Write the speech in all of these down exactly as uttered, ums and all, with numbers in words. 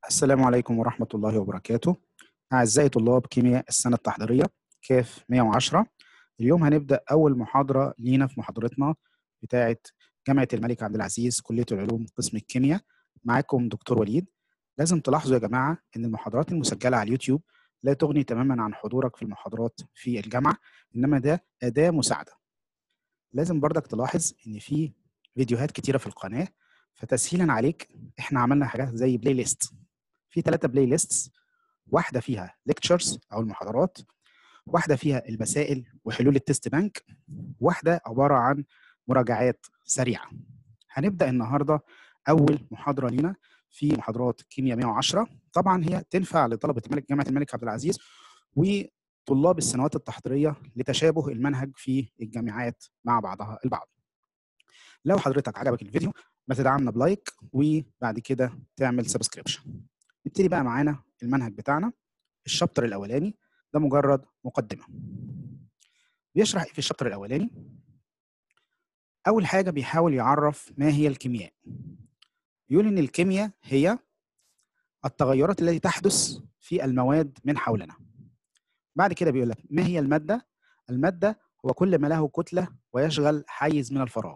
السلام عليكم ورحمة الله وبركاته. أعزائي طلاب كيمياء السنة التحضيرية كاف مئة وعشرة. اليوم هنبدأ أول محاضرة لينا في محاضرتنا بتاعة جامعة الملك عبد العزيز كلية العلوم قسم الكيمياء. معاكم دكتور وليد. لازم تلاحظوا يا جماعة إن المحاضرات المسجلة على اليوتيوب لا تغني تماما عن حضورك في المحاضرات في الجامعة، إنما ده أداة مساعدة. لازم بردك تلاحظ إن في فيديوهات كتيرة في القناة، فتسهيلا عليك إحنا عملنا حاجات زي بلاي ليست. في ثلاثة بلاي ليستس، واحدة فيها ليكتشرز أو المحاضرات، واحدة فيها المسائل وحلول التست بانك، واحدة عبارة عن مراجعات سريعة. هنبدأ النهاردة أول محاضرة لنا في محاضرات كيمياء مئة وعشرة. طبعا هي تنفع لطلبة الملك جامعة الملك عبد العزيز وطلاب السنوات التحضيرية لتشابه المنهج في الجامعات مع بعضها البعض. لو حضرتك عجبك الفيديو ما تدعمنا بلايك وبعد كده تعمل سبسكريبشن. نبتدي بقى معانا المنهج بتاعنا. الشابتر الاولاني ده مجرد مقدمه. بيشرح ايه في الشابتر الاولاني؟ اول حاجه بيحاول يعرف ما هي الكيمياء. يقول ان الكيمياء هي التغيرات التي تحدث في المواد من حولنا. بعد كده بيقول لك ما هي الماده؟ الماده هو كل ما له كتله ويشغل حيز من الفراغ.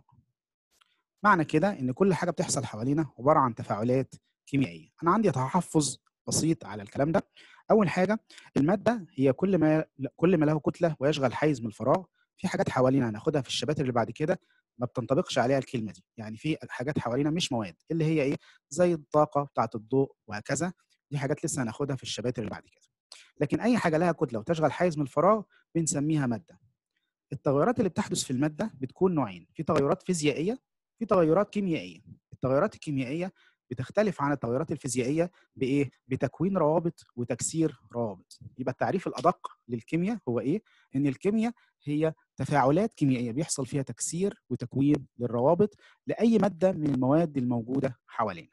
معنى كده ان كل حاجه بتحصل حوالينا عباره عن تفاعلات كيميائيه. انا عندي تحفظ بسيط على الكلام ده. اول حاجه الماده هي كل ما كل ما له كتله ويشغل حيز من الفراغ. في حاجات حوالينا هناخدها في الشباتر اللي بعد كده ما بتنطبقش عليها الكلمه دي، يعني في حاجات حوالينا مش مواد، اللي هي ايه؟ زي الطاقه بتاعه الضوء وهكذا. دي حاجات لسه هناخدها في الشباتر اللي بعد كده. لكن اي حاجه لها كتله وتشغل حيز من الفراغ بنسميها ماده. التغيرات اللي بتحدث في الماده بتكون نوعين، في تغيرات فيزيائيه، في تغيرات كيميائيه. التغيرات الكيميائيه بتختلف عن التغيرات الفيزيائيه بايه؟ بتكوين روابط وتكسير روابط. يبقى التعريف الادق للكيمياء هو ايه؟ ان الكيمياء هي تفاعلات كيميائيه بيحصل فيها تكسير وتكوين للروابط لاي ماده من المواد الموجوده حوالينا.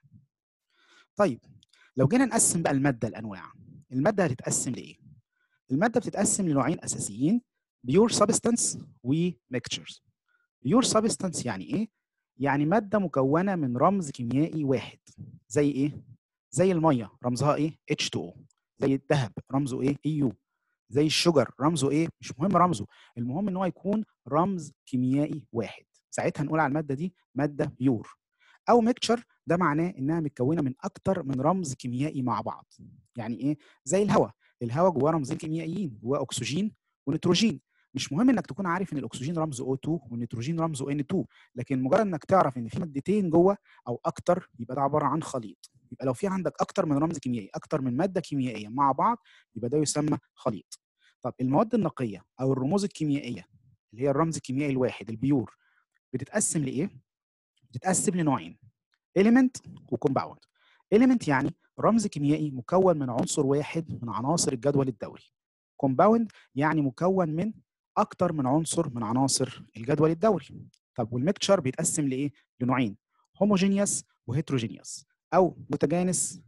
طيب لو جينا نقسم بقى الماده لانواع، الماده هتتقسم لايه؟ الماده بتتقسم لنوعين اساسيين: بيور سبستانس وميكتشرز. بيور سبستانس يعني ايه؟ يعني ماده مكونه من رمز كيميائي واحد. زي ايه؟ زي الميه رمزها ايه؟ اتش تو او. زي الذهب رمزه ايه؟ اي يو. زي الشجر رمزه ايه؟ مش مهم رمزه، المهم ان هو يكون رمز كيميائي واحد. ساعتها نقول على الماده دي ماده بيور. او ميكتشر ده معناه انها متكونه من اكتر من رمز كيميائي مع بعض. يعني ايه؟ زي الهواء. الهواء جواه رمزين كيميائيين، جواه اكسجين ونيتروجين. مش مهم انك تكون عارف ان الاكسجين رمزه او اتنين والنيتروجين رمزه ان اتنين، لكن مجرد انك تعرف ان في مادتين جوه او اكتر يبقى ده عباره عن خليط. يبقى لو في عندك اكتر من رمز كيميائي، اكتر من ماده كيميائيه مع بعض، يبقى ده يسمى خليط. طب المواد النقيه او الرموز الكيميائيه اللي هي الرمز الكيميائي الواحد البيور بتتقسم لايه؟ بتتقسم لنوعين: element وكومباوند. element يعني رمز كيميائي مكون من عنصر واحد من عناصر الجدول الدوري. كومباوند يعني مكون من اكتر من عنصر من عناصر الجدول الدوري. طب والميكتشر بيتقسم لايه؟ لنوعين: هوموجينيوس وهيتروجينيوس، او متجانس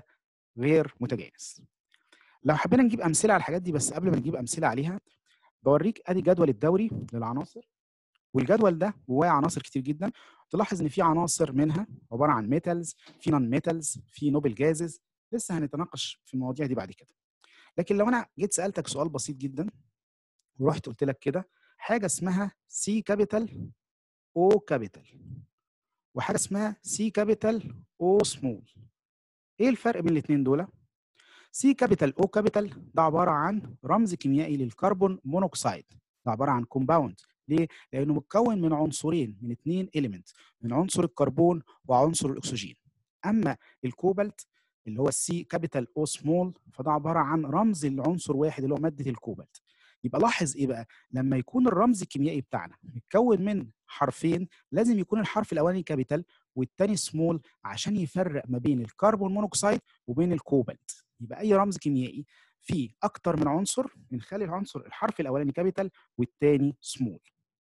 وغير متجانس. لو حبينا نجيب امثله على الحاجات دي، بس قبل ما نجيب امثله عليها بوريك ادي الجدول الدوري للعناصر، والجدول ده جواه عناصر كتير جدا. تلاحظ ان في عناصر منها عباره عن ميتالز، في نون ميتالز، في نوبل جازز. لسه هنتناقش في المواضيع دي بعد كده. لكن لو انا جيت سالتك سؤال بسيط جدا ورحت قلت لك كده حاجه اسمها سي كابيتال او كابيتال وحاجه اسمها سي كابيتال او سمول، ايه الفرق بين الاثنين دول؟ سي كابيتال او كابيتال ده عباره عن رمز كيميائي للكربون مونوكسيد. ده عباره عن كومباوند. ليه؟ لانه متكون من عنصرين، من اثنين اليمنت، من عنصر الكربون وعنصر الاكسجين. اما الكوبالت اللي هو السي كابيتال او سمول فده عباره عن رمز لعنصر واحد اللي هو ماده الكوبالت. يبقى لاحظ ايه بقى؟ لما يكون الرمز الكيميائي بتاعنا متكون من حرفين لازم يكون الحرف الاولاني كابيتال والثاني سمول عشان يفرق ما بين الكربون مونوكسيد وبين الكوبالت. يبقى اي رمز كيميائي فيه اكتر من عنصر بنخلي العنصر الحرف الاولاني كابيتال والثاني سمول.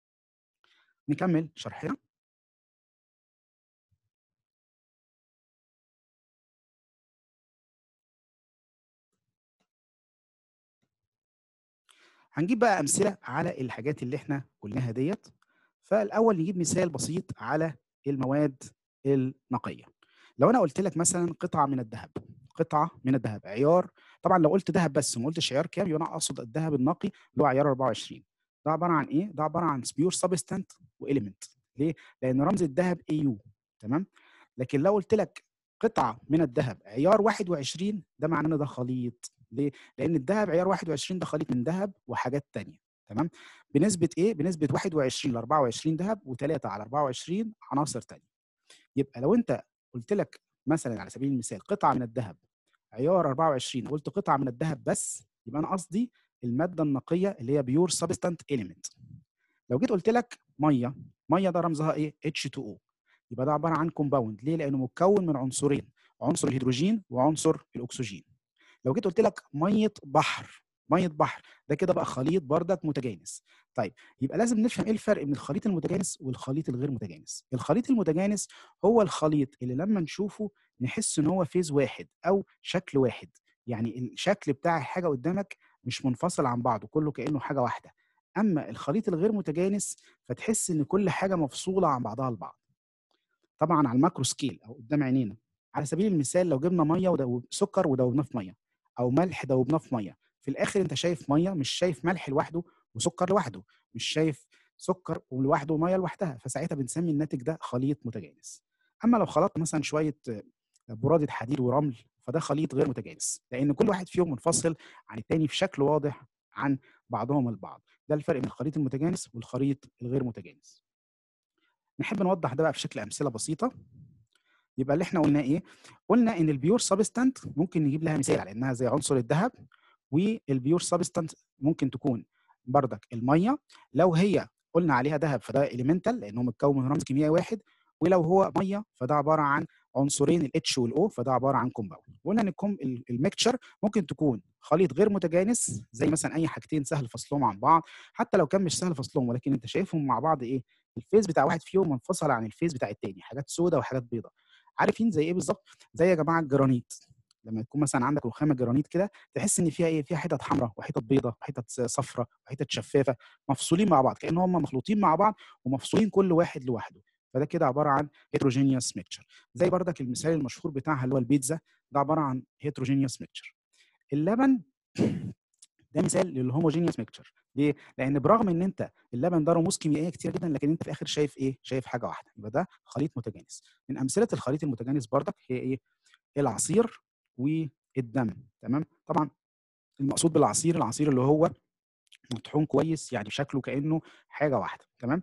نكمل شرحنا. هنجيب بقى امثله على الحاجات اللي احنا قلناها ديت. فالاول نجيب مثال بسيط على المواد النقيه. لو انا قلت لك مثلا قطعه من الذهب، قطعه من الذهب عيار، طبعا لو قلت ذهب بس وما قلتش عيار كام يبقى انا اقصد الذهب النقي اللي هو عيار أربعة وعشرين. ده عباره عن ايه؟ ده عباره عن بيور سبستانت واليمنت. ليه؟ لان رمز الذهب اي يو. تمام؟ لكن لو قلت لك قطعه من الذهب عيار واحد وعشرين ده معناه ان ده خليط. ليه؟ لان الذهب عيار واحد وعشرين ده خليط من ذهب وحاجات ثانيه. تمام؟ بنسبه ايه؟ بنسبه واحد وعشرين ل أربعة وعشرين ذهب و3 على أربعة وعشرين عناصر ثانيه. يبقى لو انت قلت لك مثلا على سبيل المثال قطعه من الذهب عيار أربعة وعشرين وقلت قطعه من الذهب بس، يبقى انا قصدي الماده النقيه اللي هي بيور سبستانت اليمنت. لو جيت قلت لك ميه، ميه ده رمزها ايه؟ اتش تو او. يبقى ده عباره عن كومباوند. ليه؟ لانه متكون من عنصرين، عنصر الهيدروجين وعنصر الاكسجين. لو جيت قلت لك ميه بحر، ميه بحر ده كده بقى خليط بردك متجانس. طيب يبقى لازم نفهم ايه الفرق بين الخليط المتجانس والخليط الغير متجانس. الخليط المتجانس هو الخليط اللي لما نشوفه نحس ان هو فيز واحد او شكل واحد، يعني الشكل بتاع الحاجه قدامك مش منفصل عن بعضه، كله كانه حاجه واحده. اما الخليط الغير متجانس فتحس ان كل حاجه مفصوله عن بعضها البعض. طبعا على الماكرو سكيل او قدام عينينا. على سبيل المثال لو جبنا ميه وسكر ودوبناه في ميه، او ملح دوبناه في ميه، في الاخر انت شايف ميه، مش شايف ملح لوحده وسكر لوحده، مش شايف سكر لوحده وميه لوحدها، فساعتها بنسمي الناتج ده خليط متجانس. اما لو خلطت مثلا شويه برادة حديد ورمل فده خليط غير متجانس، لان كل واحد فيهم منفصل عن الثاني في شكل واضح عن بعضهم البعض. ده الفرق بين الخليط المتجانس والخليط الغير متجانس. نحب نوضح ده بقى في شكل امثله بسيطه. يبقى اللي احنا قلنا ايه؟ قلنا ان البيور سبستانت ممكن نجيب لها مثال على انها زي عنصر الذهب، والبيور سبستانت ممكن تكون بردك الميه لو هي قلنا عليها ذهب فده اليمنتال لانه متكون من رمز كيميائي واحد، ولو هو ميه فده عباره عن عنصرين الاتش والاو فده عباره عن كومباوند. وقلنا ان الميكتشر ممكن تكون خليط غير متجانس زي مثلا اي حاجتين سهل فصلهم عن بعض، حتى لو كان مش سهل فصلهم ولكن انت شايفهم مع بعض ايه؟ الفيز بتاع واحد فيهم منفصل عن الفيز بتاع الثاني، حاجات سوداء وحاجات بيضاء. عارفين زي ايه بالظبط؟ زي يا جماعه الجرانيت. لما يكون مثلا عندك رخامه جرانيت كده تحس ان فيها ايه؟ فيها حتت حمراء وحتت بيضاء وحتت صفراء وحتت شفافه مفصولين مع بعض، كانهم هم مخلوطين مع بعض ومفصولين كل واحد لوحده. فده كده عباره عن هيتروجينيوس ميكتشر. زي بردك المثال المشهور بتاعها اللي هو البيتزا، ده عباره عن هيتروجينيوس ميكتشر. اللبن ده مثال للهوموجينيوس ميكتشر. ليه؟ لان برغم ان انت اللبن ده رموز كيميائيه كتير جدا لكن انت في الاخر شايف ايه؟ شايف حاجه واحده. يبقى ده خليط متجانس. من امثله الخليط المتجانس بردك هي ايه؟ العصير والدم. تمام؟ طبعا المقصود بالعصير العصير اللي هو مطحون كويس، يعني شكله كانه حاجه واحده. تمام؟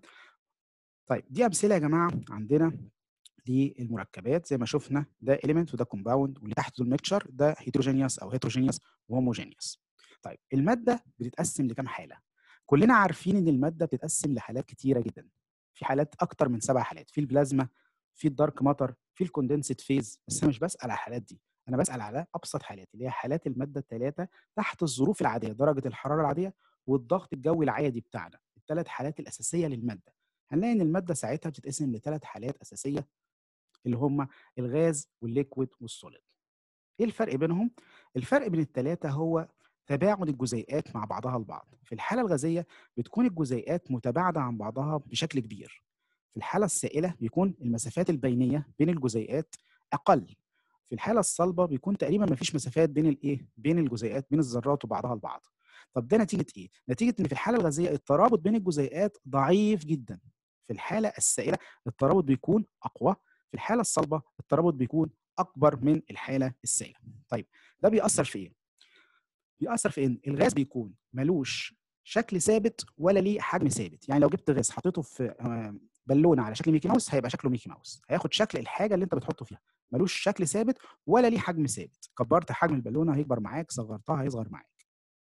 طيب دي امثله يا جماعه عندنا للمركبات. زي ما شفنا ده element وده compound، واللي تحته الميكشر ده heterogeneous او heterogeneous وhomogeneous. طيب الماده بتتقسم لكام حاله؟ كلنا عارفين ان الماده بتتقسم لحالات كتيره جدا. في حالات اكتر من سبع حالات، في البلازما، في الدارك ماتر، في الكوندنسد فيز. بس انا مش بسال على الحالات دي، انا بسال على ابسط حالات اللي هي حالات الماده الثلاثه تحت الظروف العاديه، درجه الحراره العاديه والضغط الجوي العادي بتاعنا. الثلاث حالات الاساسيه للماده. هنلاقي ان الماده ساعتها بتتقسم لثلاث حالات اساسيه اللي هم الغاز والليكويد والسوليد. ايه الفرق بينهم؟ الفرق بين الثلاثه هو تباعد الجزيئات مع بعضها البعض. في الحاله الغازيه بتكون الجزيئات متباعده عن بعضها بشكل كبير. في الحاله السائله بيكون المسافات البينيه بين الجزيئات اقل. في الحاله الصلبه بيكون تقريبا ما فيش مسافات بين الايه؟ بين الجزيئات، بين الذرات وبعضها البعض. طب ده نتيجه ايه؟ نتيجه ان في الحاله الغازيه الترابط بين الجزيئات ضعيف جدا. في الحاله السائله الترابط بيكون اقوى. في الحاله الصلبه الترابط بيكون اكبر من الحاله السائله. طيب ده بيأثر في ايه؟ بيأثر في ان الغاز بيكون ملوش شكل ثابت ولا ليه حجم ثابت. يعني لو جبت غاز حطيته في بالونه على شكل ميكي ماوس هيبقى شكله ميكي ماوس، هياخد شكل الحاجه اللي انت بتحطه فيها، ملوش شكل ثابت ولا ليه حجم ثابت. كبرت حجم البالونه هيكبر معاك، صغرتها هيصغر معاك،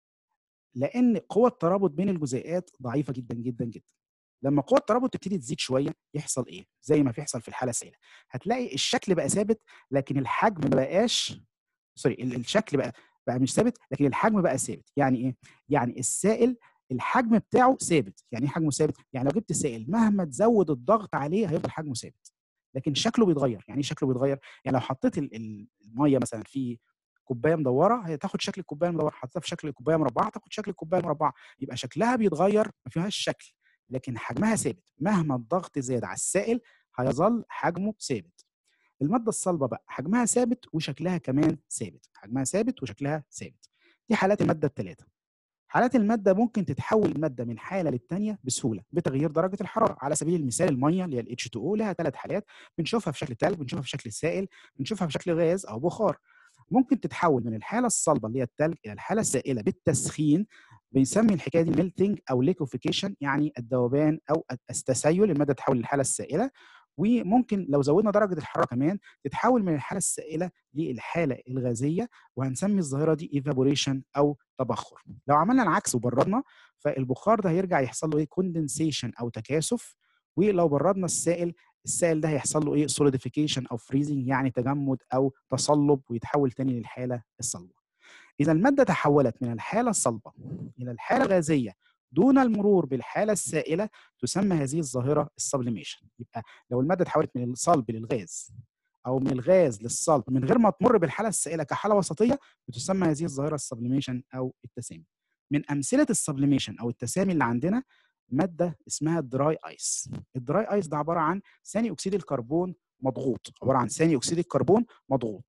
لان قوه الترابط بين الجزيئات ضعيفه جدا جدا جدا. لما قوه الترابط تبتدي تزيد شويه يحصل ايه؟ زي ما بيحصل في الحاله السائله، هتلاقي الشكل بقى ثابت لكن الحجم ما بقاش سوري الشكل بقى بقى مش ثابت لكن الحجم بقى ثابت. يعني ايه؟ يعني السائل الحجم بتاعه ثابت. يعني ايه حجمه ثابت؟ يعني لو جبت سائل مهما تزود الضغط عليه هيفضل حجمه ثابت لكن شكله بيتغير. يعني ايه شكله بيتغير؟ يعني لو حطيت الميه مثلا في كوبايه مدوره هتاخد شكل الكوبايه المدوره، حطيتها في شكل الكوبايه مربعه هتاخد شكل الكوبايه المربعه. يبقى شكلها بيتغير ما فيهاش شكل لكن حجمها ثابت. مهما الضغط زاد على السائل هيظل حجمه ثابت. المادة الصلبة بقى حجمها ثابت وشكلها كمان ثابت، حجمها ثابت وشكلها ثابت. دي حالات المادة الثلاثة. حالات المادة ممكن تتحول المادة من حالة للتانية بسهولة بتغيير درجة الحرارة. على سبيل المثال المية اللي هي ال إتش تو أو لها ثلاث حالات، بنشوفها في شكل تلج، بنشوفها في شكل سائل، بنشوفها في شكل غاز أو بخار. ممكن تتحول من الحالة الصلبة اللي هي التلج إلى الحالة السائلة بالتسخين. بنسمي الحكاية دي ميلتنج أو ليكوفيكيشن، يعني الذوبان أو التسيل، المادة تتحول للحالة السائلة. وممكن لو زودنا درجة الحرارة كمان تتحول من الحالة السائلة للحالة الغازية، وهنسمي الظاهرة دي ايفابوريشن أو تبخر. لو عملنا العكس وبردنا، فالبخار ده هيرجع يحصل له ايه؟ كوندنسيشن أو تكاثف. ولو بردنا السائل، السائل ده هيحصل له ايه؟ سوليديفيكيشن او فريزنج، يعني تجمد او تصلب، ويتحول تاني للحاله الصلبه. اذا الماده تحولت من الحاله الصلبه الى الحاله الغازيه دون المرور بالحاله السائله، تسمى هذه الظاهره السبليميشن. يبقى لو الماده تحولت من الصلب للغاز او من الغاز للصلب من غير ما تمر بالحاله السائله كحاله وسطيه، بتسمى هذه الظاهره السبليميشن او التسامي. من امثله السبليميشن او التسامي اللي عندنا ماده اسمها الدراي ايس. الدراي ايس ده عباره عن ثاني اكسيد الكربون مضغوط، عباره عن ثاني اكسيد الكربون مضغوط.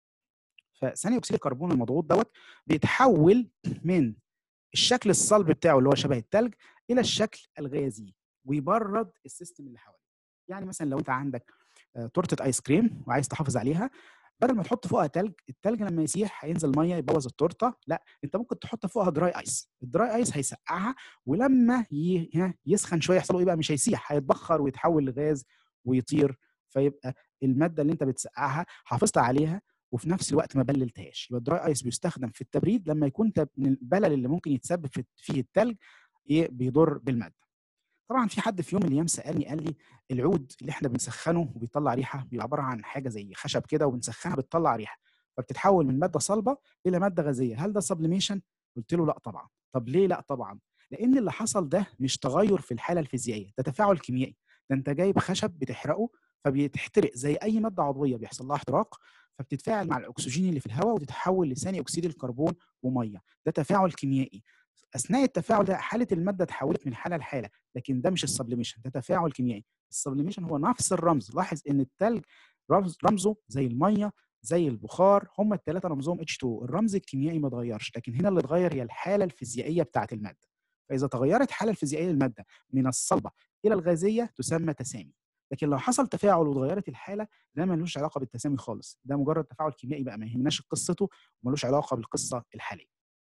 فثاني اكسيد الكربون المضغوط دوت بيتحول من الشكل الصلب بتاعه اللي هو شبه الثلج الى الشكل الغازي، ويبرد السيستم اللي حواليه. يعني مثلا لو انت عندك تورته ايس كريم وعايز تحافظ عليها، بدل ما تحط فوقها تلج، التلج لما يسيح هينزل ميه يبوظ التورته، لا، انت ممكن تحط فوقها دراي ايس. الدراي ايس هيسقعها، ولما يسخن شويه يحصل له ايه بقى؟ مش هيسيح، هيتبخر ويتحول لغاز ويطير. فيبقى الماده اللي انت بتسقعها حافظت عليها وفي نفس الوقت ما بللتهاش. يبقى الدراي ايس بيستخدم في التبريد لما يكون من البلل اللي ممكن يتسبب فيه التلج ايه بيضر بالماده. طبعا في حد في يوم من الايام سالني قال لي العود اللي احنا بنسخنه وبيطلع ريحه بيبقى عباره عن حاجه زي خشب كده، وبنسخنها بتطلع ريحه، فبتتحول من ماده صلبه الى ماده غازيه، هل ده سبليميشن؟ قلت له لا طبعا. طب ليه لا طبعا؟ لان اللي حصل ده مش تغير في الحاله الفيزيائيه، ده تفاعل كيميائي. ده انت جايب خشب بتحرقه فبيتحترق زي اي ماده عضويه بيحصل لها احتراق، فبتتفاعل مع الاكسجين اللي في الهواء وتتحول لثاني اكسيد الكربون وميه. ده تفاعل كيميائي. اثناء التفاعل ده حاله الماده اتحولت من حاله لحاله، لكن ده مش السبليميشن، ده تفاعل كيميائي. السبليميشن هو نفس الرمز. لاحظ ان الثلج رمز رمزه زي الميه زي البخار، هم الثلاثه رمزهم إتش تو أو، الرمز الكيميائي ما اتغيرش، لكن هنا اللي اتغير هي الحاله الفيزيائيه بتاعه الماده. فاذا تغيرت الحاله الفيزيائيه للماده من الصلبه الى الغازيه تسمى تسامي. لكن لو حصل تفاعل واتغيرت الحاله، ده ملوش علاقه بالتسامي خالص، ده مجرد تفاعل كيميائي بقى ما يهمناش قصته وملوش علاقه بالقصه الحاليه.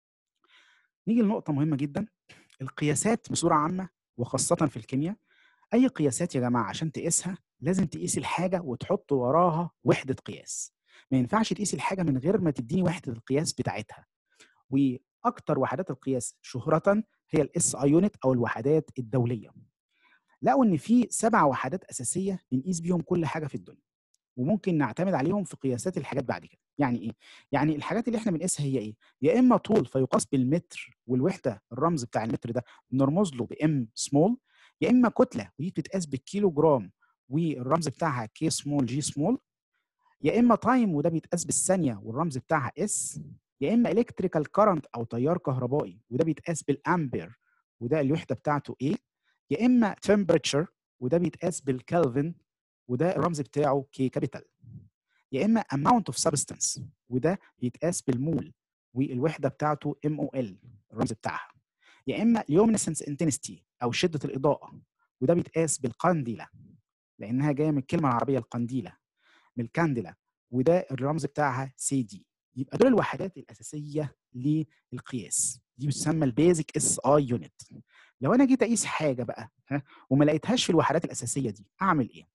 نيجي لنقطه مهمه جدا، القياسات بصوره عامه وخاصه في الكيمياء. اي قياسات يا جماعه عشان تقيسها لازم تقيس الحاجه وتحط وراها وحده قياس. ما ينفعش تقيس الحاجه من غير ما تديني وحده القياس بتاعتها. واكتر وحدات القياس شهره هي الاس اي يونت او الوحدات الدوليه. لقوا ان في سبع وحدات اساسيه بنقيس بيهم كل حاجه في الدنيا، وممكن نعتمد عليهم في قياسات الحاجات بعد كده. يعني ايه؟ يعني الحاجات اللي احنا بنقيسها هي ايه؟ يا اما طول فيقاس بالمتر، والوحده الرمز بتاع المتر ده بنرمز له بام سمول، يا اما كتله ودي بتتقاس بالكيلو جرام والرمز بتاعها كي سمول جي سمول، يا اما تايم وده بيتقاس بالثانيه والرمز بتاعها اس، يا اما الكتريكال كارنت او تيار كهربائي وده بيتقاس بالامبير وده الوحده بتاعته ايه، يا اما تمبريتشر وده بيتقاس بالكلفن وده الرمز بتاعه كي كابيتال، يا اما amount of substance وده بيتقاس بالمول والوحده بتاعته ام او ال الرمز بتاعها، يا اما luminescence intensity او شده الاضاءه وده بيتقاس بالقنديله لانها جايه من الكلمه العربيه القنديله من الكانديلا وده الرمز بتاعها سي دي. يبقى دول الوحدات الاساسيه للقياس، دي بتسمى البيزك اس اي يونت. لو انا جيت اقيس حاجه بقى ها وما لقيتهاش في الوحدات الاساسيه دي اعمل ايه؟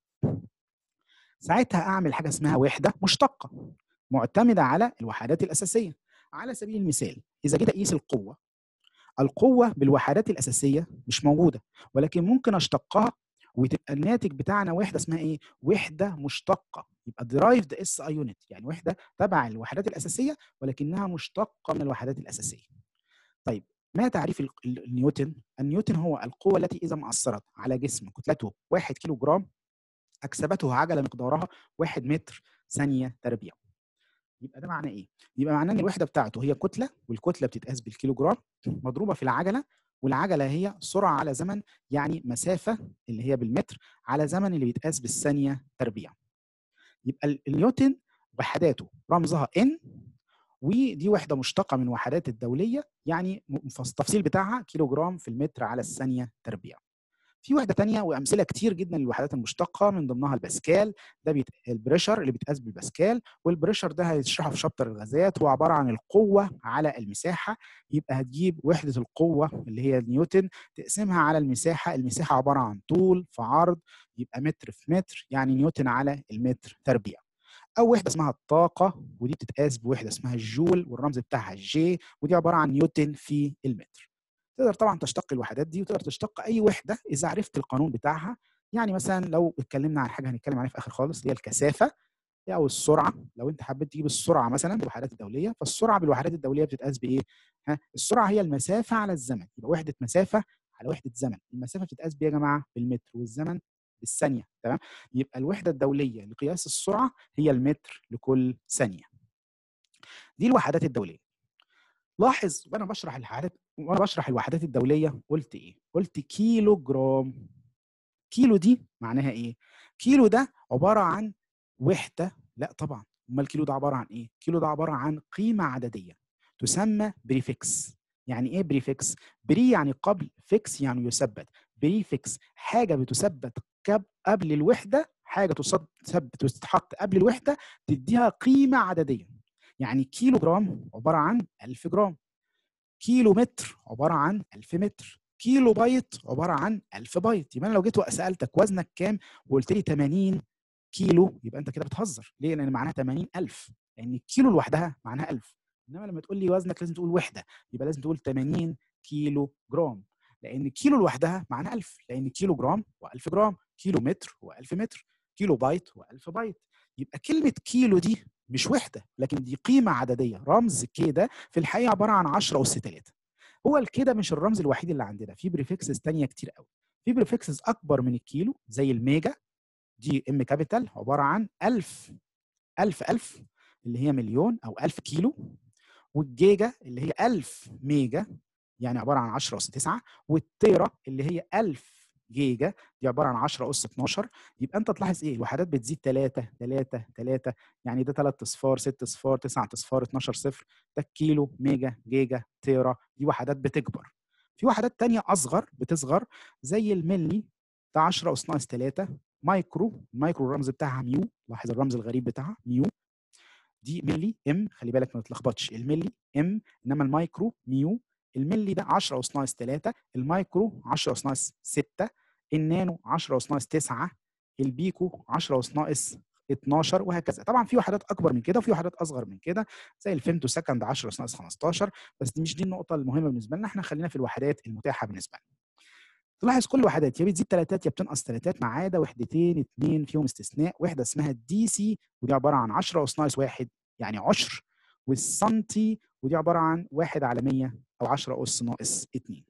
ساعتها اعمل حاجه اسمها وحده مشتقه معتمده على الوحدات الاساسيه. على سبيل المثال اذا جيت اقيس القوه، القوه بالوحدات الاساسيه مش موجوده، ولكن ممكن اشتقها وتبقى الناتج بتاعنا وحده اسمها ايه؟ وحده مشتقه. يبقى derived اس اي يونت، يعني وحده تبع الوحدات الاساسيه ولكنها مشتقه من الوحدات الاساسيه. طيب ما تعريف النيوتن؟ النيوتن هو القوه التي اذا ما اثرت على جسم كتلته واحد كيلو جرام اكسبته عجله مقدارها واحد متر ثانيه تربيع. يبقى ده معناه ايه؟ يبقى معناه ان الوحده بتاعته هي كتله، والكتله بتتقاس بالكيلو جرام مضروبه في العجله، والعجله هي سرعه على زمن، يعني مسافه اللي هي بالمتر على زمن اللي بيتقاس بالثانيه تربيع. يبقى ال النيوتن وحداته رمزها N، ودي وحدة مشتقة من وحدات الدولية، يعني م فص التفصيل بتاعها كيلو جرام في المتر على الثانية تربيع. في وحدة تانية وأمثلة كتير جدًا للوحدات المشتقة، من ضمنها الباسكال، ده بيت الpressure اللي بيتقاس بالباسكال، والpressure ده هيشرحه في شابتر الغازات، هو عبارة عن القوة على المساحة. يبقى هتجيب وحدة القوة اللي هي النيوتن تقسمها على المساحة، المساحة عبارة عن طول في عرض، يبقى متر في متر، يعني نيوتن على المتر تربيع. أو وحدة اسمها الطاقة، ودي بتتقاس بوحدة اسمها الجول والرمز بتاعها الJ، ودي عبارة عن نيوتن في المتر. تقدر طبعًا تشتق الوحدات دي، وتقدر تشتق أي وحدة إذا عرفت القانون بتاعها. يعني مثلًا لو اتكلمنا عن حاجة هنتكلم عليها في الآخر خالص، اللي هي الكثافة أو السرعة. لو أنت حبيت تجيب السرعة مثلًا بالوحدات الدولية، فالسرعة بالوحدات الدولية بتتقاس بإيه؟ ها، السرعة هي المسافة على الزمن، يبقى وحدة مسافة على وحدة زمن. المسافة بتتقاس بإيه يا جماعة؟ بالمتر، والزمن بالثانية، تمام؟ يبقى الوحدة الدولية لقياس السرعة هي المتر لكل ثانية. دي الوحدات الدولية. لاحظ وأنا باشرح الحاجات وأنا باشرح الوحدات الدولية قُلت إيه؟ قُلت كيلو جرام. كيلو دي معناها إيه؟ كيلو ده عبارة عن وحدة. لأ طبعًا، أُمّال كيلو ده عبارة عن إيه؟ كيلو ده عبارة عن قيمة عددية تسمى prefix. يعني إيه prefix؟ pre يعني قبل، fix يعني يُثبّت. prefix حاجة بتُثبّت كب قبل الوحدة، حاجة تصد تثب تتحط قبل الوحدة تدّيها قيمة عددية. يعني كيلو جرام عبارة عن ألف جرام. كيلو متر عبارة عن ألف متر، كيلو بايت عبارة عن ألف بايت. يبقى أنا لو جيت وسألتك وزنك كام وقُلت لي تمانين كيلو، يبقى أنت كده بتهزر. ليه؟ لأن معناها تمانين ألف، لأن الكيلو لوحدها معناها ألف. إنما لمّا تقول لي وزنك لازم تقول وحدة، يبقى لازم تقول تمانين كيلو جرام، لأن الكيلو لوحدها معناها ألف، لأن كيلو جرام وألف جرام، كيلو متر وألف متر، كيلو بايت وألف بايت. يبقى كلمة كيلو دي مش وحدة، لكن دي قيمة عددية. رمز K ده في الحقيقة عبارة عن عشرة أس تلاتة. هو الK ده مش الرمز الوحيد اللي عندنا، في prefixes تانية كتير أوي. في prefixes أكبر من الكيلو زي الميجا، دي M capital عبارة عن ألف. ألف ألف اللي هي مليون أو ألف كيلو، والجيجا اللي هي ألف ميجا يعني عبارة عن عشرة أس تسعة، والتيرا اللي هي ألف جيجا دي عبارة عن عشرة أس اتناشر. يبقى أنت تلاحظ إيه؟ الوحدات بتزيد تلاتة تلاتة تلاتة، يعني ده تلات أصفار، ست أصفار، تسع أصفار، اتناشر صفر. ده الكيلو، ميجا، جيجا، تيرا، دي وحدات بتكبر. في وحدات تانية أصغر بتصغر زي الملي، ده عشرة أس ناقص تلاتة. مايكرو، المايكرو الرمز بتاعها ميو، لاحظ الرمز الغريب بتاعها ميو. دي ملي ام، خلي بالك ما تتلخبطش، الملي ام انما المايكرو ميو. الملي ده عشرة أس ناقص تلاتة، المايكرو عشرة أس ناقص ستة، النانو عشرة أس ناقص تسعة، البيكو عشرة أس ناقص اتناشر، وهكذا. طبعا في وحدات اكبر من كده وفي وحدات اصغر من كده زي الفيمتو سكند عشرة أس ناقص خمستاشر، بس دي مش دي النقطه المهمه بالنسبه لنا، احنا خلينا في الوحدات المتاحه بالنسبه لنا. تلاحظ كل الوحدات يا بتزيد تلاتات يا بتنقص تلاتات، ما عدا وحدتين اتنين فيهم استثناء. وحده اسمها الدي سي، ودي عباره عن عشرة أس ناقص واحد يعني عشر، والسنتي ودي عباره عن واحد على مية او عشرة أس ناقص اتنين.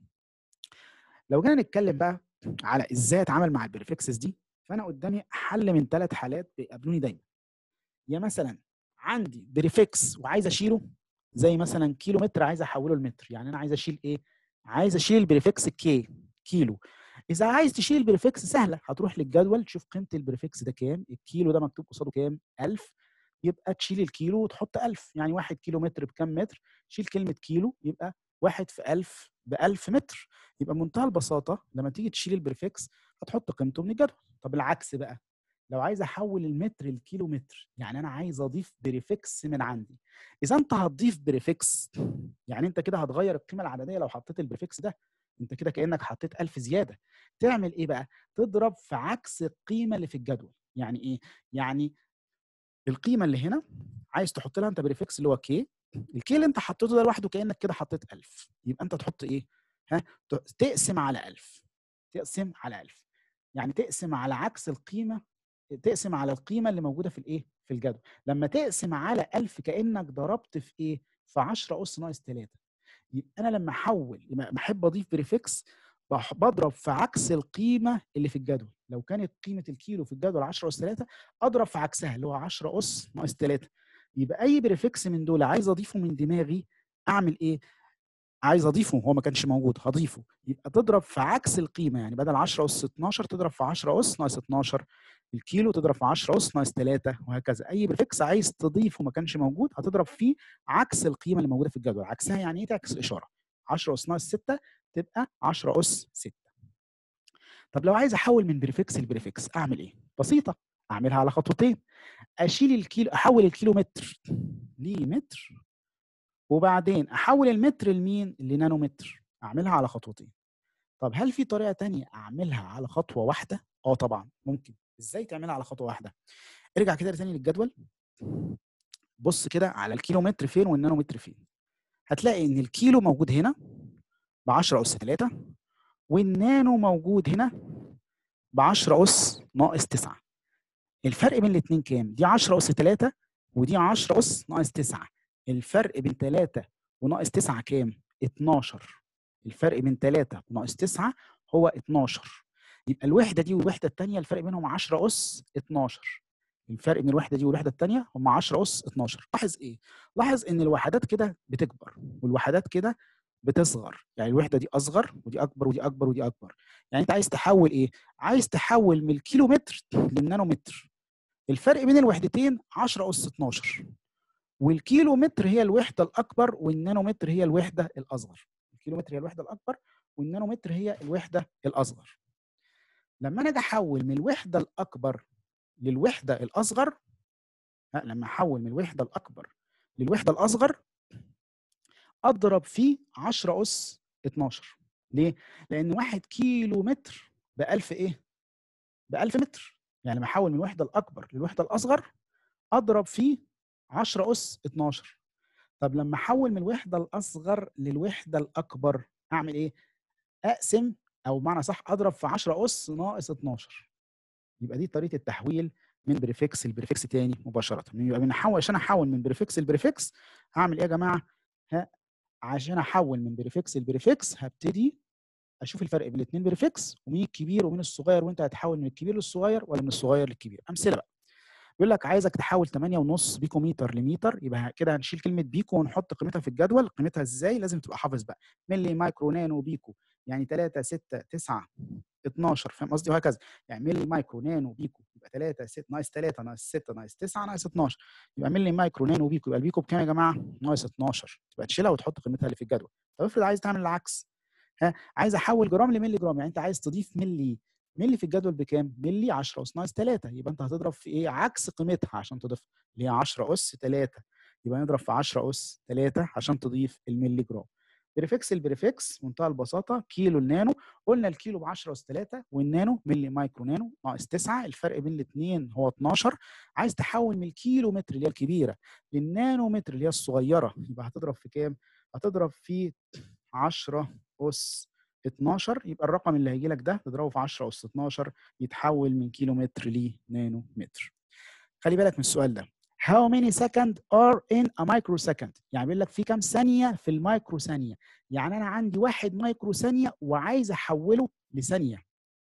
لو جينا نتكلم بقى على ازاي اتعامل مع البريفكسز دي، فانا قدامي حل من ثلاث حالات بيقابلوني دايما. يا مثلا عندي بريفكس وعايز اشيله، زي مثلا كيلو متر عايز احوله لمتر، يعني انا عايز اشيل ايه؟ عايز اشيل البريفكس كي، كيلو. اذا عايز تشيل البريفكس سهله، هتروح للجدول تشوف قيمه البريفكس ده كام. الكيلو ده مكتوب قصاده كام؟ ألف، يبقى تشيل الكيلو وتحط ألف. يعني واحد كيلو متر بكام متر؟ شيل كلمه كيلو، يبقى واحد في ألف بألف متر. يبقى بمنتهى البساطه لما تيجي تشيل البريفكس هتحط قيمته من الجدول. طب العكس بقى، لو عايز احول المتر لكيلو متر، يعني انا عايز اضيف بريفكس من عندي. اذا انت هتضيف بريفكس، يعني انت كده هتغير القيمه العدديه. لو حطيت البريفكس ده انت كده كانك حطيت ألف زياده. تعمل ايه بقى؟ تضرب في عكس القيمه اللي في الجدول. يعني ايه؟ يعني القيمه اللي هنا عايز تحط لها انت بريفكس اللي هو كي، الكي اللي انت حطيته ده لوحده كانك كده حطيت ألف. يبقى انت تحط ايه؟ ها، تقسم على ألف. تقسم على ألف يعني تقسم على عكس القيمه، تقسم على القيمه اللي موجوده في الايه؟ في الجدول. لما تقسم على ألف كانك ضربت في ايه؟ في عشرة أس ناقص تلاتة. يبقى انا لما احول، لما احب اضيف بريفكس، بضرب في عكس القيمه اللي في الجدول. لو كانت قيمه الكيلو في الجدول عشرة أس تلاتة، اضرب في عكسها اللي هو عشرة أس ناقص تلاتة. يبقى اي بريفكس من دول عايز اضيفه من دماغي، اعمل ايه؟ عايز اضيفه هو ما كانش موجود هضيفه، يبقى تضرب في عكس القيمه، يعني بدل عشرة اس اتناشر تضرب في عشرة اس ناقص اتناشر، الكيلو تضرب في عشرة اس ناقص تلاتة، وهكذا. اي بريفكس عايز تضيفه ما كانش موجود هتضرب فيه عكس القيمه اللي موجوده في الجدول. عكسها يعني ايه؟ تعكس الاشاره. عشرة اس ناقص ستة تبقى عشرة اس ستة. طب لو عايز احول من بريفكس لبريفكس اعمل ايه؟ بسيطه، اعملها على خطوتين. اشيل الكيلو، احول الكيلو متر لمتر، وبعدين احول المتر لمين؟ لنانومتر. اعملها على خطوتين. طب هل في طريقه تانية اعملها على خطوه واحده؟ اه طبعا ممكن. ازاي تعملها على خطوه واحده؟ ارجع كده تاني للجدول، بص كده على الكيلو متر فين والنانومتر فين. هتلاقي ان الكيلو موجود هنا ب عشرة اس تلاتة، والنانو موجود هنا ب عشرة اس ناقص تسعة. الفرق بين الاثنين كام؟ دي عشرة اس تلاتة ودي عشرة اس ناقص تسعة. الفرق بين تلاتة وناقص تسعة كام؟ اتناشر. الفرق بين تلاتة وناقص تسعة هو اتناشر. يبقى الوحده دي والوحده الثانيه الفرق بينهم عشرة اس اتناشر. الفرق بين الوحده دي والوحده الثانيه هم عشرة اس اتناشر. لاحظ ايه؟ لاحظ ان الوحدات كده بتكبر والوحدات كده بتصغر، يعني الوحده دي اصغر ودي اكبر ودي اكبر ودي اكبر. يعني انت عايز تحول ايه؟ عايز تحول من الكيلو متر للنانومتر. الفرق بين الوحدتين عشرة اس اتناشر، والكيلو متر هي الوحده الاكبر والنانومتر هي الوحده الاصغر. الكيلو متر هي الوحده الاكبر والنانومتر هي الوحده الاصغر. لما انا اجي احول من الوحده الاكبر للوحده الاصغر، لما احول من الوحده الاكبر للوحده الاصغر اضرب فيه عشرة اس اتناشر. ليه؟ لان واحد كيلو متر ب ألف ايه؟ ب ألف متر. يعني لما احول من الوحده الاكبر للوحده الاصغر اضرب فيه عشرة اس اتناشر. طب لما احول من الوحده الاصغر للوحده الاكبر اعمل ايه؟ اقسم، او بمعنى صح اضرب في عشرة اس ناقص اتناشر. يبقى دي طريقه التحويل من بريفكس لبريفكس تاني مباشره. يبقى بنحول، عشان احول من بريفكس لبريفكس هعمل ايه يا جماعه؟ ها، عشان احول من بريفكس لبريفكس هبتدي اشوف الفرق بين الاثنين بريفكس ومين الكبير ومين الصغير، وانت هتحول من الكبير للصغير ولا من الصغير للكبير. امثله بقى، بيقول لك عايزك تحول تمانية ونص بيكومتر لمتر، يبقى كده هنشيل كلمه بيكو ونحط قيمتها في الجدول. قيمتها ازاي؟ لازم تبقى حافظ بقى، ملي مايكرو نانو بيكو، يعني تلاتة ستة تسعة اتناشر، فاهم قصدي؟ وهكذا. يعني ملي مايكرو نانو بيكو يبقى تلاتة ستة ناقص تلاتة ناقص ستة ناقص تسعة ناقص اتناشر، يبقى ملي مايكرو نانو بيكو. يبقى البيكو بكام يا جماعه؟ ناقص اتناشر. تبقى تشيلها وتحط قيمتها اللي في الجدول. طب افرض عايز تعمل العكس، ها، عايز احول جرام لملي جرام، يعني انت عايز تضيف ملي. ملي في الجدول بكام؟ ملي عشرة اس ناقص تلاتة، يبقى انت هتضرب في ايه؟ عكس قيمتها عشان تضيفها، اللي هي عشرة اس تلاتة. يبقى نضرب في عشرة اس تلاتة عشان تضيف الملي جرام. بريفكس البريفكس منتهى البساطه، كيلو النانو. قلنا الكيلو ب عشرة اس تلاتة والنانو ملي مايكرو نانو ناقص تسعة، الفرق بين الاثنين هو اتناشر. عايز تحول من الكيلو متر اللي هي الكبيره للنانو متر اللي هي الصغيره، يبقى هتضرب في كام؟ هتضرب في عشرة اس اتناشر. يبقى الرقم اللي هيجي لك ده تضربه في عشرة اس اتناشر يتحول من كيلو متر لنانو متر. خلي بالك من السؤال ده. How many seconds are in a microsecond؟ يعني بيقول لك في كام ثانية في المايكرو ثانية. يعني أنا عندي واحد مايكرو ثانية وعايز أحوله لثانية.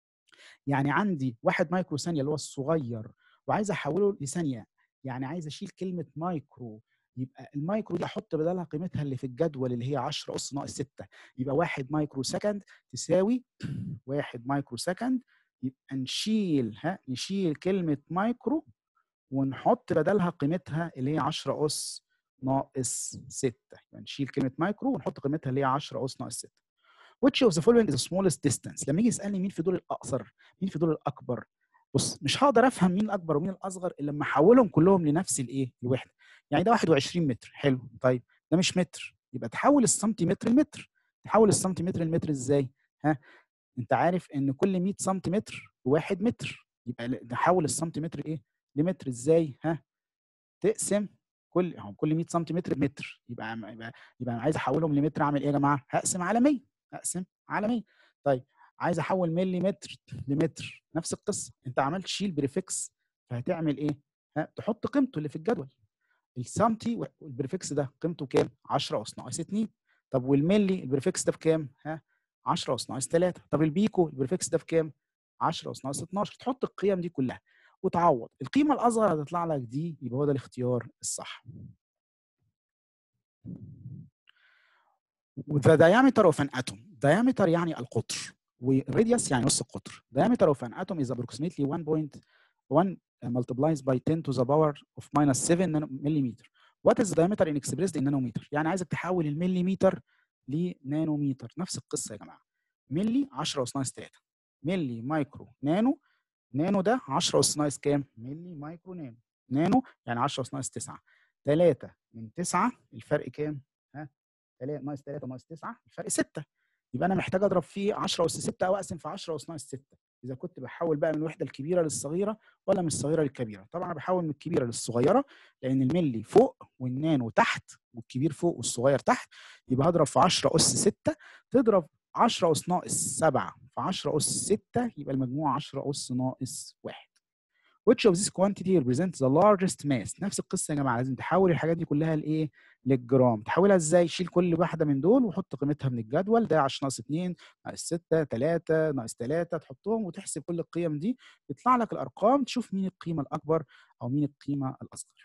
يعني عندي واحد مايكرو ثانية اللي هو الصغير وعايز أحوله لثانية. يعني عايز أشيل كلمة مايكرو، يبقى المايكرو دي احط بدلها قيمتها اللي في الجدول اللي هي عشرة اس ناقص ستة. يبقى واحد مايكرو سكند تساوي واحد مايكرو سكند. يبقى نشيل، ها، نشيل كلمة مايكرو ونحط بدلها قيمتها اللي هي عشرة اس ناقص ستة. يعني نشيل كلمة مايكرو ونحط قيمتها اللي هي عشرة اس ناقص ستة. Which of the following is the smallest distance؟ لما يجي يسألني مين في دول الأقصر؟ مين في دول الأكبر؟ بص، مش هقدر افهم مين الاكبر ومين الاصغر الا لما احولهم كلهم لنفس الايه؟ الوحده. يعني ده واحد وعشرين متر، حلو، طيب ده مش متر، يبقى تحول السنتيمتر لمتر. تحول السنتيمتر لمتر ازاي؟ ها، انت عارف ان كل مية سنتيمتر بواحد متر، يبقى نحول السنتيمتر ايه؟ لمتر ازاي؟ ها، تقسم كل هم كل مية سنتيمتر بمتر، يبقى يبقى يبقى انا عايز احولهم لمتر اعمل ايه يا جماعه؟ هقسم على مية. هقسم على مية. طيب عايز احول ملي متر لمتر، نفس القصه، انت عملت شيل بريفكس فهتعمل ايه؟ ها، تحط قيمته اللي في الجدول. السنتي والبريفكس ده قيمته كام؟ عشرة اس ناقص اتنين. طب والملي البريفكس ده بكام؟ ها، عشرة اس ناقص تلاتة. طب البيكو البريفكس ده بكام؟ عشرة اس ناقص اتناشر. تحط القيم دي كلها وتعوض. القيمه الاصغر هتطلع لك دي، يبقى هو ده الاختيار الصح. the diameter of an atom. diameter يعني القطر، والراديوس يعني نص القطر. diameter of an atom is approximately one point one multiplied by ten to the power of minus seven millimeter. What is the diameter in expressed in nanometer؟ يعني عايزك تحول المليمتر لنانومتر. نفس القصه يا جماعه. ملي عشرة أس ناقص تلاتة، ملي مايكرو نانو. نانو ده عشرة أس ناقص كام؟ ملي مايكرو نانو. نانو يعني عشرة أس ناقص تسعة. تلاتة من تسعة الفرق كام؟ ها؟ تلاتة ناقص تلاتة ناقص تسعة الفرق ستة. يبقى انا محتاج اضرب فيه عشرة أس ستة او اقسم في عشرة أس ناقص ستة. اذا كنت بحول بقى من الوحده الكبيره للصغيره ولا من الصغيره للكبيره. طبعا انا بحول من الكبيره للصغيره لان الملي فوق والنانو تحت والكبير فوق والصغير تحت. يبقى هضرب في عشرة أس ستة، تضرب عشرة أس ناقص سبعة في عشرة أس ستة، يبقى المجموع عشرة أس ناقص واحد. Which of these quantity represents the largest mass؟ نفس القصه يا جماعه، لازم تحول الحاجات دي كلها لايه؟ للجرام. تحولها ازاي؟ شيل كل واحده من دول وحط قيمتها من الجدول ده. عشرة ناقص اتنين ناقص ستة تلاتة ناقص تلاتة، تحطهم وتحسب كل القيم دي، يطلع لك الارقام، تشوف مين القيمه الاكبر او مين القيمه الاصغر.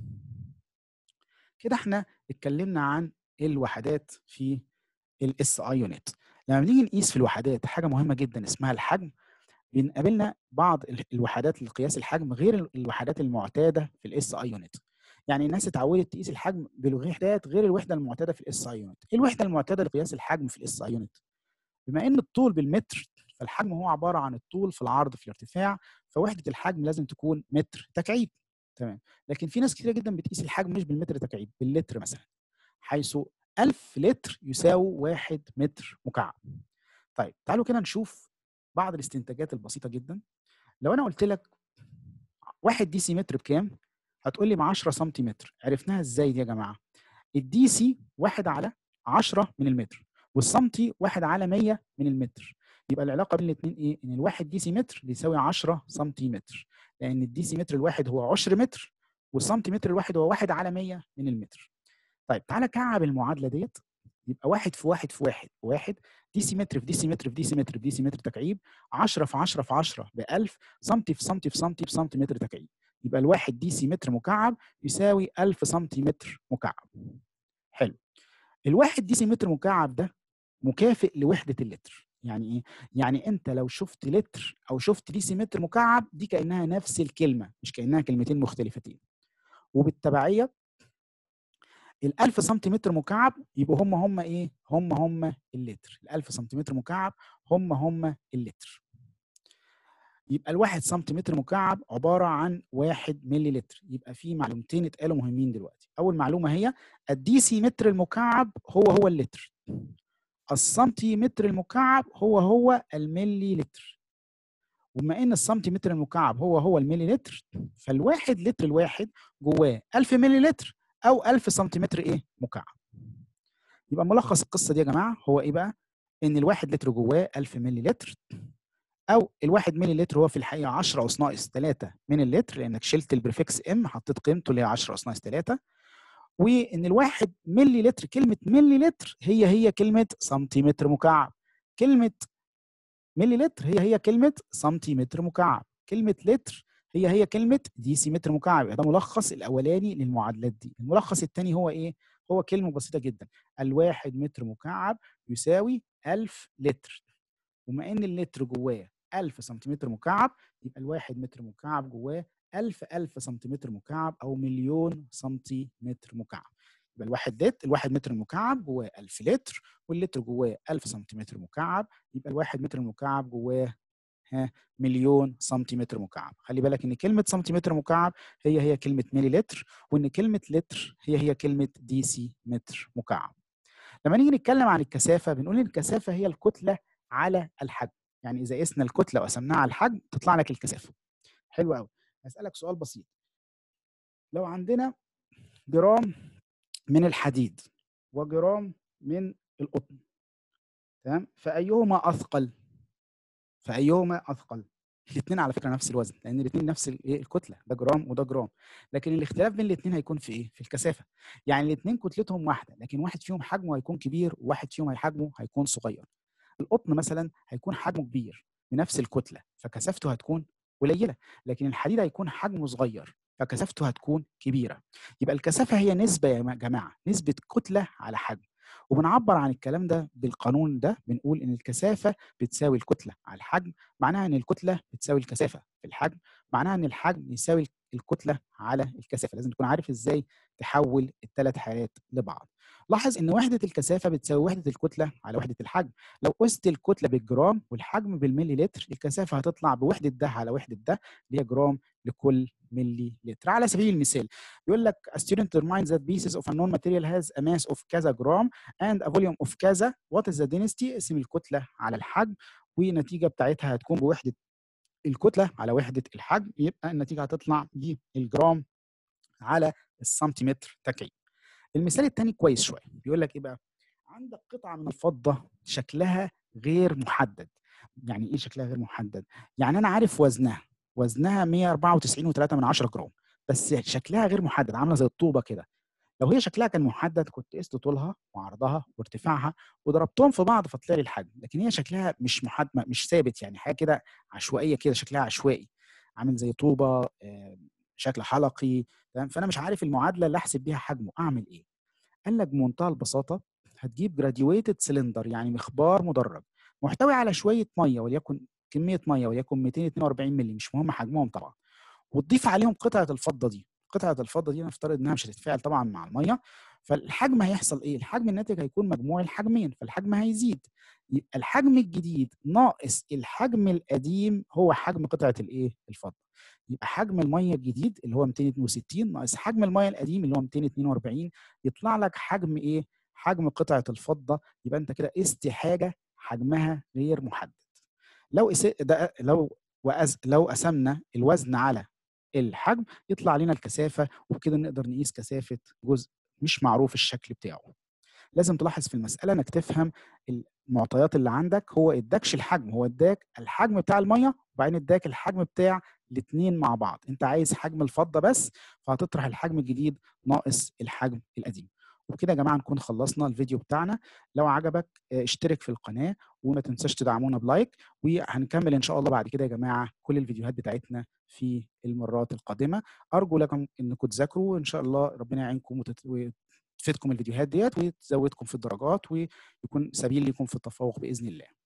كده احنا اتكلمنا عن الوحدات في الاس اي يونت. لما بنيجي نقيس في الوحدات حاجه مهمه جدا اسمها الحجم. بنقابلنا بعض الوحدات لقياس الحجم غير الوحدات المعتاده في الاس اي يونت. يعني الناس اتعودت تقيس الحجم بالوحدات غير الوحده المعتاده في الاس اي يونت. ايه الوحده المعتاده لقياس الحجم في الاس اي يونت؟ بما ان الطول بالمتر، فالحجم هو عباره عن الطول في العرض في الارتفاع، فوحده الحجم لازم تكون متر تكعيب. تمام. لكن في ناس كتير جدا بتقيس الحجم مش بالمتر تكعيب، باللتر مثلا، حيث ألف لتر يساوي واحد متر مكعب. طيب تعالوا كده نشوف بعض الاستنتاجات البسيطه جدا. لو انا قلت لك واحد دي سي متر بكام؟ هتقول لي ب عشرة سنتيمتر. عرفناها ازاي دي يا جماعه؟ الدي سي واحد على عشرة من المتر، والسنتي واحد على مية من المتر. يبقى العلاقه بين الاثنين ايه؟ ان الواحد دي سي متر بيساوي عشرة سنتيمتر، لان الدي سي متر الواحد هو عشر متر، والسنتيمتر الواحد هو واحد على مية من المتر. طيب تعالى كعب المعادله ديت. يبقى واحد في واحد في واحد واحد، دي سي متر في دي سي متر في دي سي متر في دي سي متر تكعيب، عشرة في عشرة في عشرة ب ألف، سنتي في سنتي في سنتي في سنتيمتر تكعيب. يبقى الواحد دي سي متر مكعب يساوي ألف سنتيمتر مكعب. حلو. الواحد دي سي متر مكعب ده مكافئ لوحده اللتر. يعني ايه؟ يعني انت لو شفت لتر او شفت دي سي متر مكعب، دي كانها نفس الكلمه، مش كانها كلمتين مختلفتين. وبالتبعيه ال ألف سنتيمتر مكعب يبقوا هم هم ايه؟ هم هم اللتر. ال ألف سنتيمتر مكعب هم هم اللتر. يبقى الواحد سنتيمتر مكعب عباره عن واحد ملي لتر. يبقى في معلومتين اتقالوا مهمين دلوقتي. اول معلومه هي الدي سي متر المكعب هو هو اللتر، السنتيمتر المكعب هو هو الملي لتر. وبما ان السنتيمتر المكعب هو هو الملي لتر، فالواحد لتر الواحد جواه ألف ملي لتر او ألف سنتيمتر ايه؟ مكعب. يبقى ملخص القصه دي يا جماعه هو ايه بقى؟ ان الواحد لتر جواه ألف ملي لتر، او الواحد ملي لتر هو في الحقيقه عشرة أس ناقص تلاتة من اللتر، لانك شلت البريفكس ام حطيت قيمته اللي هي عشرة أس ناقص تلاتة. وان الواحد ملي لتر، كلمه ملي لتر هي هي كلمه سنتيمتر مكعب. كلمه ملي لتر هي هي كلمه سنتيمتر مكعب. كلمه لتر هي هي كلمه دي سي متر مكعب. ده ملخص الاولاني للمعادلات دي. الملخص الثاني هو ايه؟ هو كلمه بسيطه جدا. الواحد متر مكعب يساوي ألف لتر. وما ان اللتر جواه ألف سنتيمتر مكعب، يبقى الواحد متر مكعب جواه ألف ألف سنتيمتر مكعب او مليون سنتيمتر مكعب. يبقى الواحد لتر، الواحد متر مكعب جواه ألف لتر، واللتر جواه ألف سنتيمتر مكعب. يبقى الواحد متر مكعب جواه ها مليون سنتيمتر مكعب. خلي بالك ان كلمه سنتيمتر مكعب هي هي كلمه ملي لتر، وان كلمه لتر هي هي كلمه دي سي متر مكعب. لما نيجي نتكلم عن الكثافه بنقول ان الكثافه هي الكتله على الحجم. يعني اذا قسنا الكتله وقسمناها على الحجم تطلع لك الكثافه. حلو قوي. هسالك سؤال بسيط. لو عندنا جرام من الحديد وجرام من القطن، تمام، فايهما اثقل؟ فايهما اثقل؟ الاثنين على فكره نفس الوزن، لان الاثنين نفس الايه الكتله، ده جرام وده جرام. لكن الاختلاف بين الاثنين هيكون في ايه؟ في الكثافه. يعني الاثنين كتلتهم واحده، لكن واحد فيهم حجمه هيكون كبير وواحد فيهم حجمه هيكون صغير. القطن مثلا هيكون حجمه كبير بنفس الكتله فكثافته هتكون قليله، لكن الحديد هيكون حجمه صغير فكثافته هتكون كبيره. يبقى الكثافه هي نسبه يا جماعه، نسبه كتله على حجم. وبنعبر عن الكلام ده بالقانون ده، بنقول ان الكثافه بتساوي الكتله على الحجم، معناها ان الكتله بتساوي الكثافه في الحجم، معناها ان الحجم يساوي الكتله على الكثافه. لازم تكون عارف ازاي تحول الثلاث حالات لبعض. لاحظ ان وحده الكثافه بتساوي وحده الكتله على وحده الحجم. لو قست الكتله بالجرام والحجم بالملي لتر، الكثافه هتطلع بوحده ده على وحده ده اللي هي جرام لكل ملي لتر. على سبيل المثال بيقول لك a student determines that pieces of a known material has a mass of كذا جرام and a volume of كذا. what is the density؟ اسم الكتله على الحجم، والنتيجه بتاعتها هتكون بوحده الكتله على وحده الحجم، يبقى النتيجه هتطلع بالجرام على السنتيمتر تكعيب. المثال الثاني كويس شويه، بيقول لك ايه بقى؟ عندك قطعه من الفضه شكلها غير محدد. يعني ايه شكلها غير محدد؟ يعني انا عارف وزنها، وزنها مية وأربعة وتسعين فاصلة ثلاثة من عشرة جرام، بس شكلها غير محدد، عامله زي الطوبه كده. لو هي شكلها كان محدد كنت قست طولها وعرضها وارتفاعها وضربتهم في بعض فطلع لي الحجم، لكن هي شكلها مش محدد، مش ثابت، يعني حاجه كده عشوائيه كده، شكلها عشوائي عامل زي طوبه، شكل حلقي، تمام؟ فانا مش عارف المعادله اللي احسب بيها حجمه، اعمل ايه؟ قال لك بمنتهى البساطه هتجيب جراديويتد سلندر، يعني مخبار مدرج محتوي على شويه ميه، وليكن كميه ميه وليكن مئتين واثنين وأربعين مللي، مش مهم حجمهم طبعا، وتضيف عليهم قطعه الفضه دي. قطعه الفضه دي نفترض انها مش هتتفاعل طبعا مع الميه، فالحجم هيحصل ايه؟ الحجم الناتج هيكون مجموع الحجمين، فالحجم هيزيد. يبقى الحجم الجديد ناقص الحجم القديم هو حجم قطعه الايه؟ الفضه. يبقى حجم الميه الجديد اللي هو مئتين واثنين وستين ناقص حجم الميه القديم اللي هو مئتين واثنين وأربعين، يطلع لك حجم ايه؟ حجم قطعه الفضه. يبقى انت كده قست حاجه حجمها غير محدد. لو ده لو وأز لو قسمنا الوزن على الحجم يطلع لنا الكثافه، وبكده نقدر نقيس كثافه جزء مش معروف الشكل بتاعه. لازم تلاحظ في المساله انك تفهم المعطيات اللي عندك، هو اداكش الحجم، هو اداك الحجم بتاع الميه وبعدين اداك الحجم بتاع الاثنين مع بعض. انت عايز حجم الفضه بس، فهتطرح الحجم الجديد ناقص الحجم القديم. وبكده يا جماعه نكون خلصنا الفيديو بتاعنا. لو عجبك اشترك في القناه وما تنساش تدعمونا بلايك، وهنكمل ان شاء الله بعد كده يا جماعه كل الفيديوهات بتاعتنا في المرات القادمه. ارجو لكم انكم تذاكروا، وان شاء الله ربنا يعينكم وتت... تفيدكم الفيديوهات ديت وتزودكم في الدرجات ويكون سبيل لكم في التفوق باذن الله.